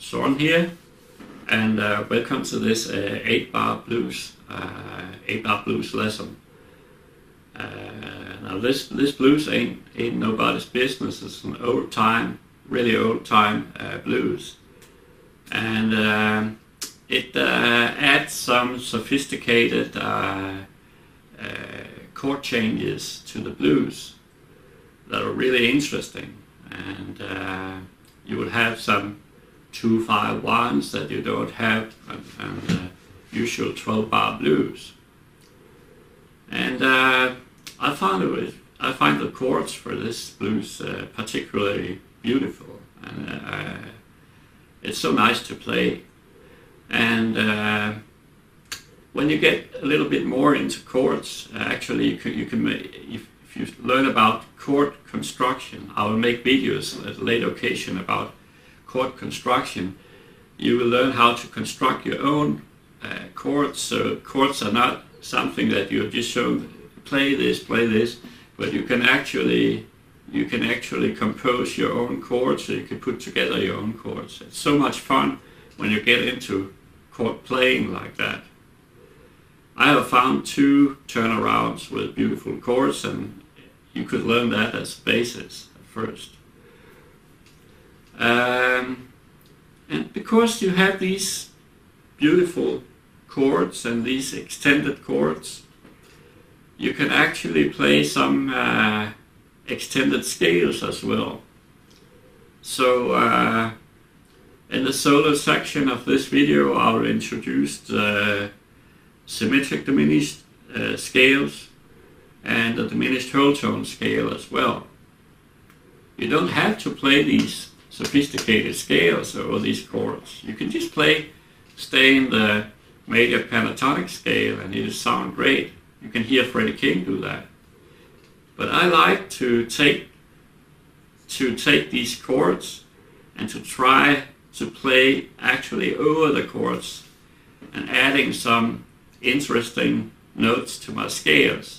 Søren here, and welcome to this 8-bar blues lesson. Now this blues ain't nobody's business. It's an old time, really old time blues, and it adds some sophisticated chord changes to the blues that are really interesting, and you will have some 2-5-1s that you don't have on usual 12-bar blues. And I find the chords for this blues particularly beautiful, and it's so nice to play. And when you get a little bit more into chords, actually you can if you learn about chord construction, I will make videos at a later occasion about chord construction. You will learn how to construct your own chords. So chords are not something that you're just shown play this, but you can actually compose your own chords. So you can put together your own chords. It's so much fun when you get into chord playing like that. I have found 2 turnarounds with beautiful chords, and you could learn that as basis at first. And because you have these beautiful chords and these extended chords, you can actually play some extended scales as well. So in the solo section of this video, I'll introduce the symmetric diminished scales and the diminished whole tone scale as well. You don't have to play these sophisticated scales or these chords. You can just stay in the major pentatonic scale and it'll sound great. You can hear Freddie do that. But I like to take these chords and to try to play actually over the chords and adding some interesting notes to my scales.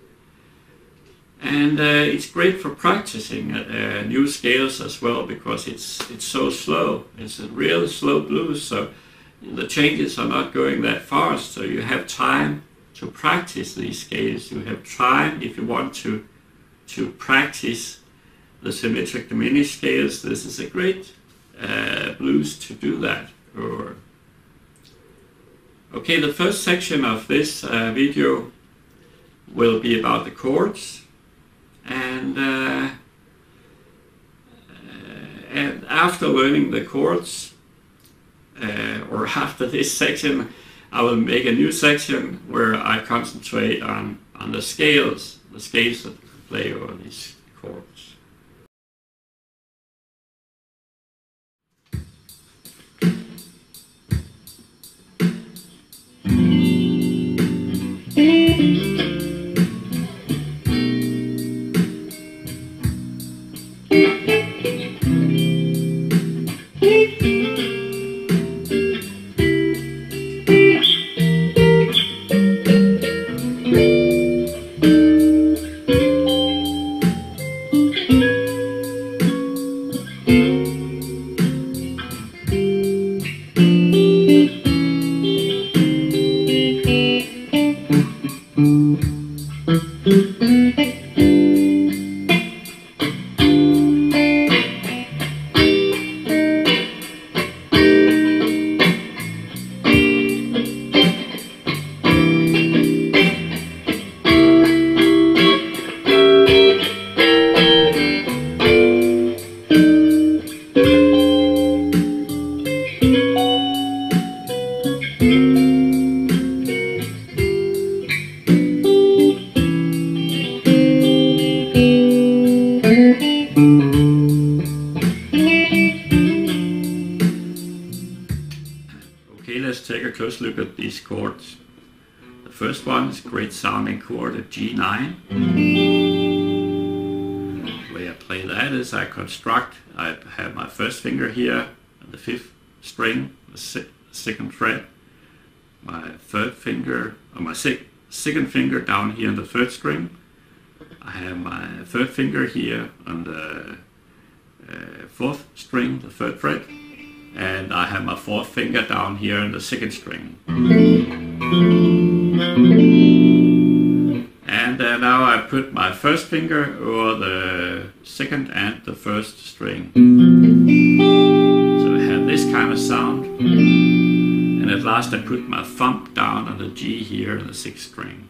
And it's great for practicing new scales as well, because it's so slow. It's a real slow blues, so the changes are not going that fast. So you have time to practice these scales. You have time if you want to practice the symmetric diminished scales. This is a great blues to do that. Okay, the first section of this video will be about the chords, and after learning the chords, or after this section, I will make a new section where I concentrate on the scales that you play over these chords. Okay, let's take a close look at these chords. The first one is a great sounding chord at G9. The way I play that is I have my first finger here on the 5th string, the 2nd fret, my 3rd finger, or my 2nd finger down here on the 3rd string. I have my 3rd finger here on the 4th string, the 3rd fret, and I have my fourth finger down here in the second string. And now I put my first finger over the second and the first string. So I have this kind of sound. And at last I put my thumb down on the G here in the sixth string.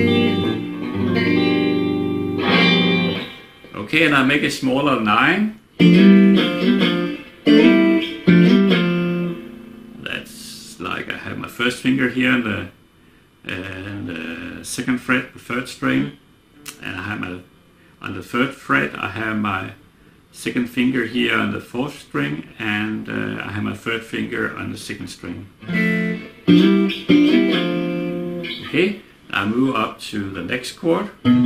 Okay, and I make a smaller 9. That's like I have my first finger here in the second fret, the third string, and I have my, on the third fret I have my second finger here on the fourth string, and I have my third finger on the second string. Okay, I move up to the next chord,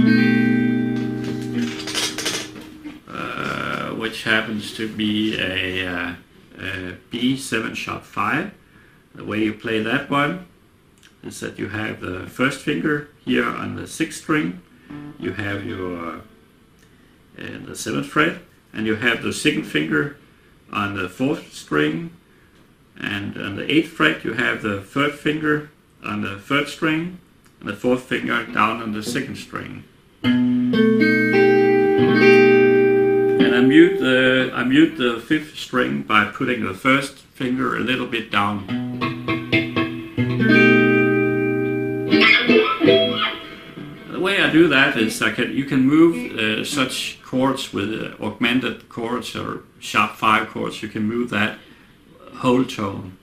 which happens to be a B7 sharp 5. The way you play that one is that you have the first finger here on the sixth string, you have your the seventh fret, and you have the second finger on the fourth string, and on the eighth fret you have the third finger on the third string, and the fourth finger down on the second string. And I mute the fifth string by putting the first finger a little bit down. The way I do that is you can move such chords with augmented chords or sharp 5 chords. You can move that whole tone.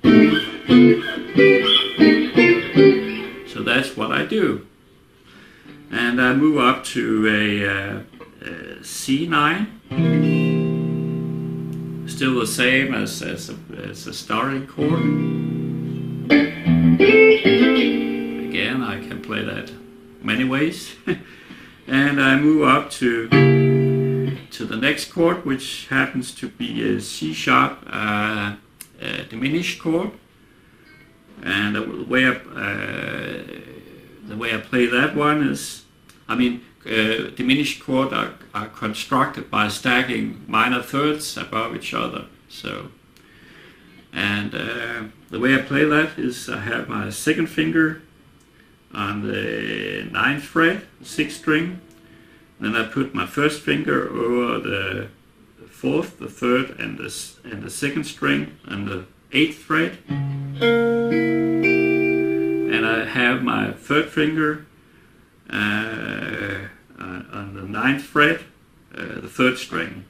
So that's what I do. And I move up to a C9. Still the same as a starting chord. Again, I can play that many ways. And I move up to the next chord, which happens to be a C sharp diminished chord. And the way I play that one is, diminished chords are constructed by stacking minor thirds above each other. So, and the way I play that is I have my second finger on the 9th fret, 6th string. Then I put my first finger over the 4th, the 3rd, and the 2nd string on the 8th fret. And I have my third finger on the 9th fret, the 3rd string.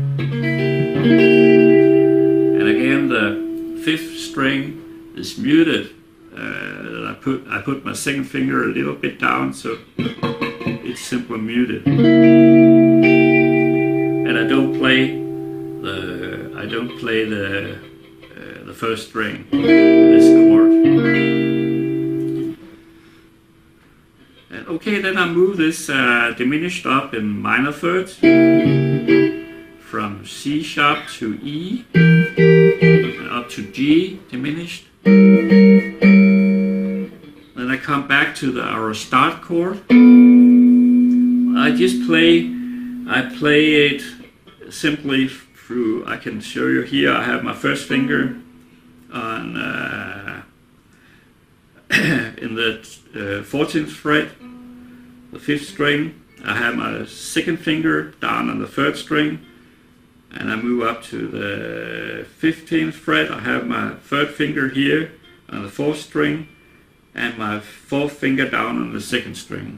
And again, the 5th string is muted. I put my second finger a little bit down, so it's simply muted. And I don't play the first string in this chord. Okay, then I move this diminished up in minor thirds from C sharp to E, up to G diminished. Then I come back to our start chord. I play it simply through, I can show you here, I have my first finger on in the 14th fret, the 5th string. I have my second finger down on the 3rd string, and I move up to the 15th fret. I have my 3rd finger here on the 4th string, and my 4th finger down on the 2nd string.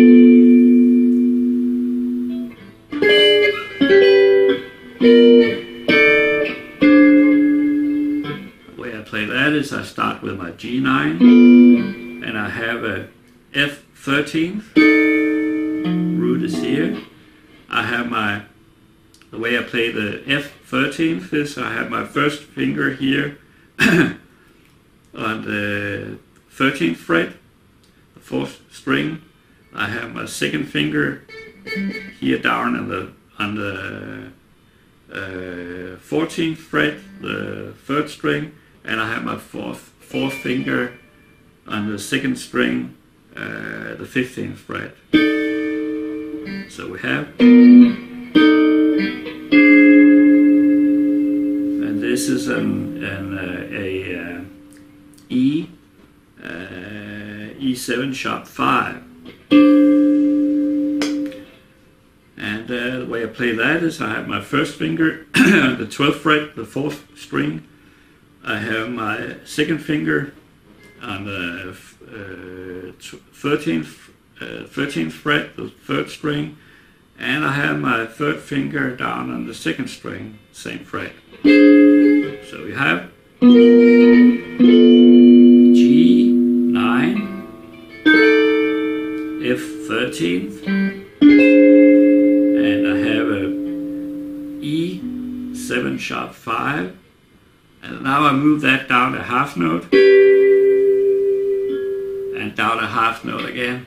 The way I play that is I start with my G9, and I have a F13th, root is here. I have the way I play the F13th is I have my first finger here on the 13th fret, the 4th string. I have my second finger here down on the 14th fret, the 3rd string, and I have my fourth finger on the 2nd string, the 15th fret. So we have, and this this is E7 sharp 5. And the way I play that is I have my first finger on the 12th fret, the 4th string. I have my second finger on the 13th fret, the 3rd string. And I have my third finger down on the 2nd string, same fret. So we have G9, F13th, and I have a E7 sharp 5, and now I move that down a half note, and down a half note again,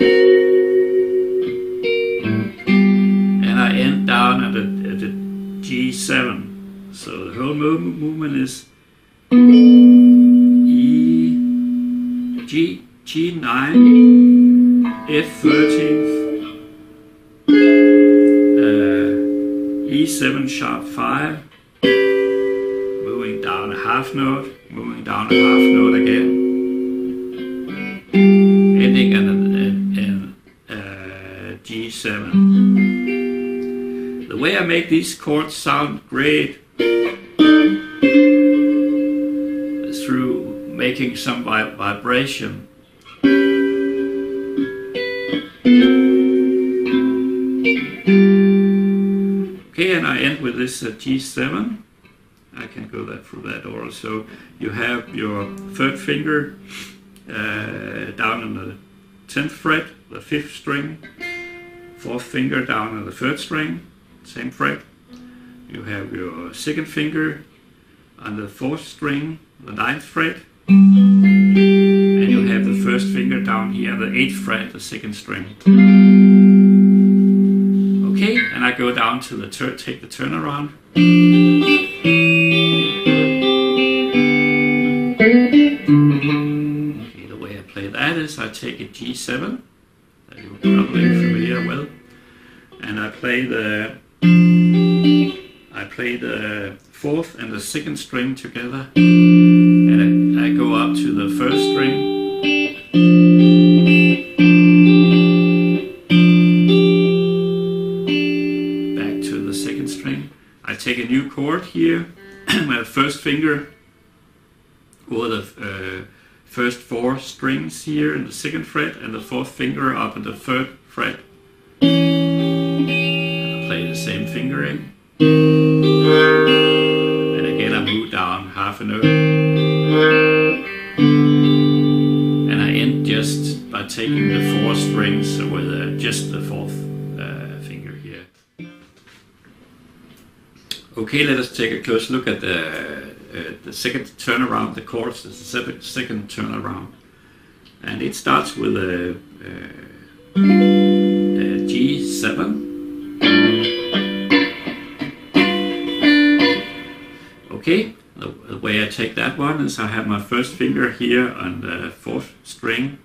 and I end down at the G7. So the whole movement is G9, F13th, E7 sharp 5, moving down a half note, moving down a half note again, ending in G7. The way I make these chords sound great through making some vibration. Okay, and I end with this G7. I can go through that order. So you have your third finger down on the 10th fret, the 5th string, 4th finger down on the 3rd string, same fret. You have your second finger on the 4th string, the 9th fret, and you have the first finger down here on the 8th fret, the 2nd string. Okay, and I go down to the take the turnaround. Okay, the way I play that is I take a G7 that you're probably familiar with, and I play the 4th and the 2nd string together, and I go up to the 1st string, back to the 2nd string. I take a new chord here, my first finger over the first 4 strings here in the 2nd fret, and the 4th finger up at the 3rd fret. I play the same fingering. And again I move down half a note, and I end just by taking the 4 strings with just the 4th finger here. Okay, let us take a close look at the second turnaround, the chords, the second turnaround, and it starts with a G7. Okay, the way I take that one is I have my first finger here on the 4th string,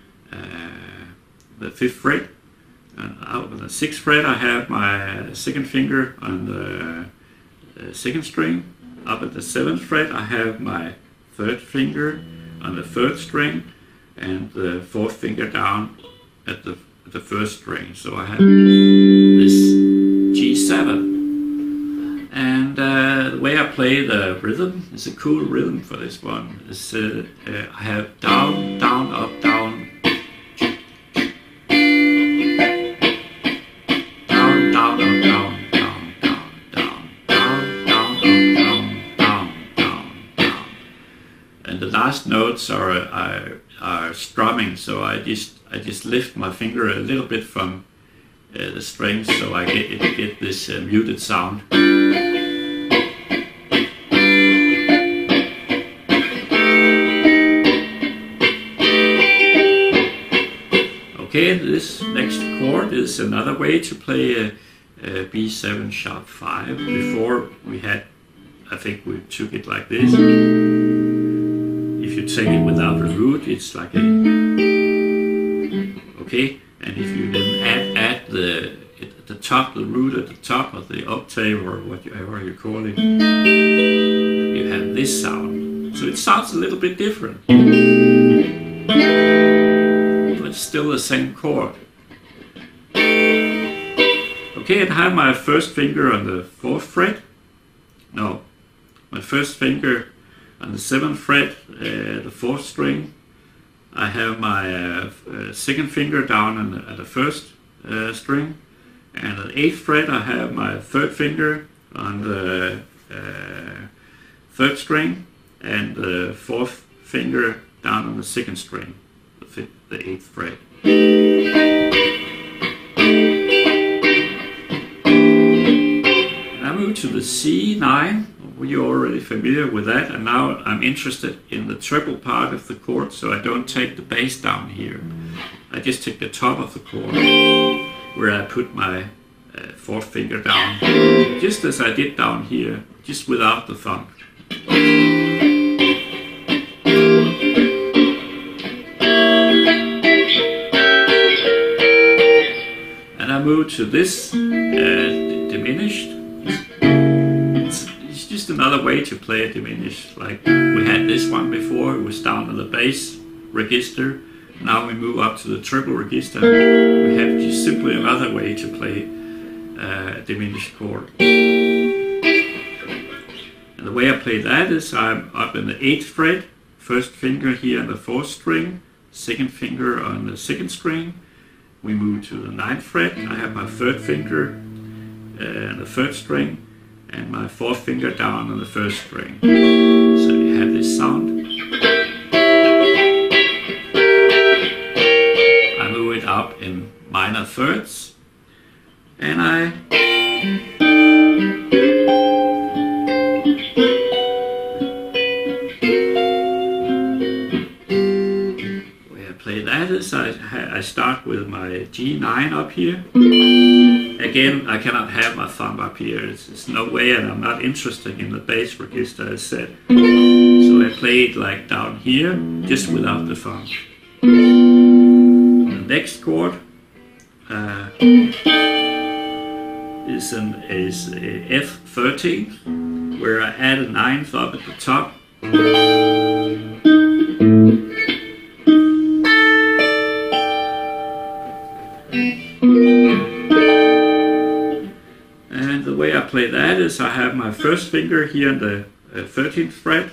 the 5th fret, and out of the 6th fret I have my second finger on the 2nd string. Up at the 7th fret I have my 3rd finger on the 3rd string, and the 4th finger down at the 1st string. So I have this G7. And the way I play the rhythm is a cool rhythm for this one. It's, I have down, down, up, down, down, down, up, down, down, down, down, down, down, up, down, down, down, down. And the last notes are strumming, so I just lift my finger a little bit from the strings, so I get this muted sound. Okay, this next chord is another way to play a B7 sharp 5. Before we had, I think we took it like this. If you take it without the root, it's like a, okay, and if you then add the root at the top of the octave, or whatever you call it, you have this sound. So it sounds a little bit different, but it's still the same chord. Okay, and I have my first finger on the 4th fret. No, my first finger on the 7th fret, the 4th string. I have my second finger down at the 1st string, and at the 8th fret I have my 3rd finger on the 3rd string, and the 4th finger down on the 2nd string, the 8th fret. And I move to the C9. You're already familiar with that, and now I'm interested in the treble part of the chord, so I don't take the bass down here. I just take the top of the chord, where I put my 4th finger down, just as I did down here, just without the thumb. And I move to this diminished. It's just another way to play a diminished. Like we had this one before, it was down on the bass register. Now we move up to the treble register. We have just simply another way to play a diminished chord. And the way I play that is I'm up in the 8th fret, 1st finger here on the 4th string, 2nd finger on the 2nd string. We move to the 9th fret. I have my 3rd finger on the 3rd string, and my 4th finger down on the 1st string. So you have this sound. I move it up in minor thirds, and I play that is I start with my G9 up here. Again, I cannot have my thumb up here. It's no way, and I'm not interested in the bass register as said. So I play it like down here, just without the thumb. The next chord is a F13, where I add a 9th up at the top. And the way I play that is I have my 1st finger here on the 13th fret,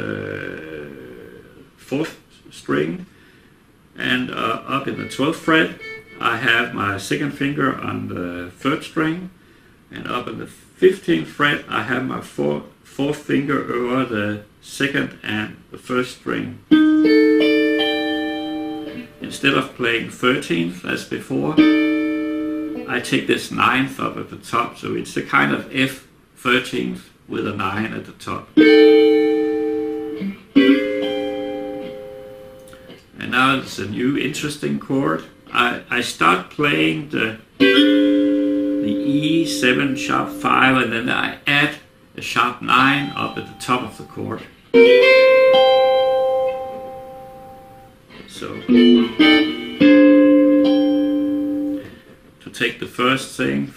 4th string, and up in the 12th fret I have my 2nd finger on the 3rd string, and up in the 15th fret I have my 4th finger over the 2nd and the 1st string. Instead of playing 13th as before, I take this 9th up at the top, so it's a kind of F13th with a 9 at the top. And now it's a new interesting chord. I start playing the E7 sharp 5, and then I add a sharp 9 up at the top of the chord. So to take the first things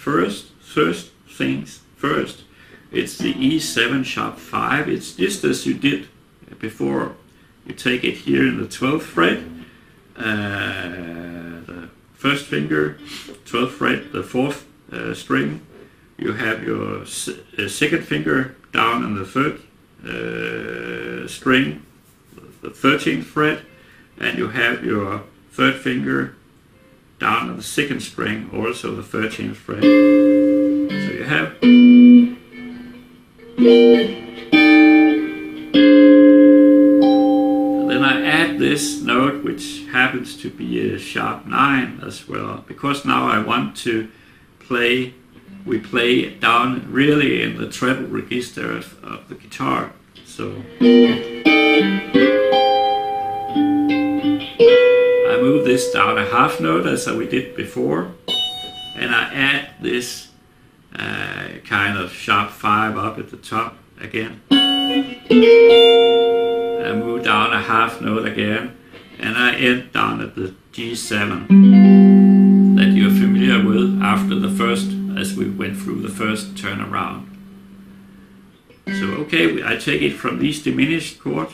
first, it's the E7 sharp 5. It's just as you did before. You take it here in the 12th fret, the 1st finger, 12th fret, the 4th string. You have your 2nd finger down on the 3rd string, the 13th fret, and you have your 3rd finger down on the 2nd string, also the 13th fret. So you have then I add this note, which happens to be a sharp 9 as well, because now I want to play, we play down really in the treble register of the guitar. So I move this down a half note as we did before, and I add this kind of sharp 5 up at the top again. I move down a half note again, and I end down at the G7 that you're familiar with after the first, as we went through the first turnaround. So okay, I take it from this diminished chord.